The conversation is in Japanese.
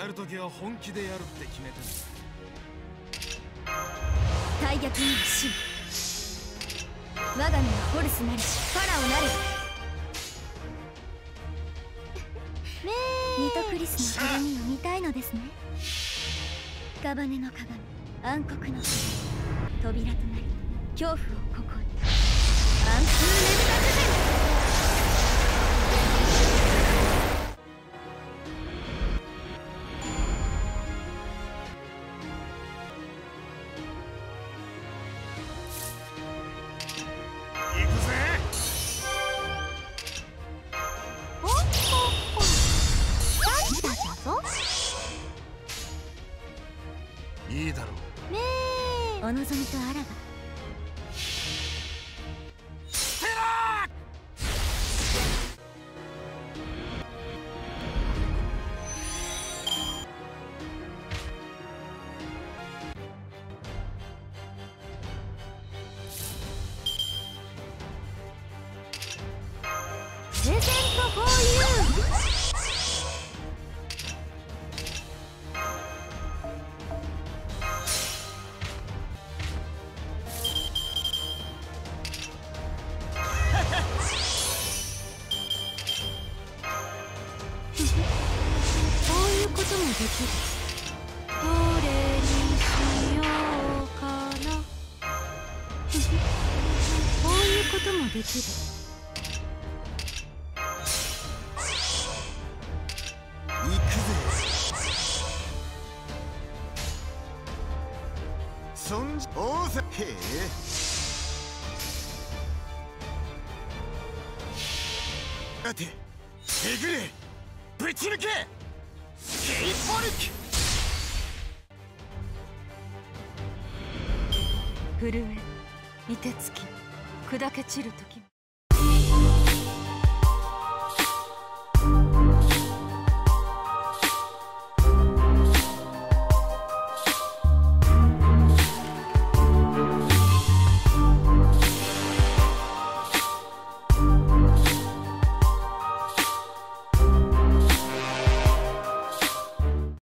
るときは本気でやるって決めてんだ。 大逆に死我が身はホルスなりしファラオなれ。ニトクリスの鏡を見たいのですね。屍の鏡、暗黒の扉となり恐怖をここに暗空ネブラゼゼン。 いいだろう。 めーお望みとあらば。プレゼントフォーユー。こういうこともできる。どれにしようかな。こういうこともできる。 行くぜ。そんじ大勢へえ。待て、えぐれ、ぶち抜け、ケイポルク。 震え、凍てつき、砕け散る時。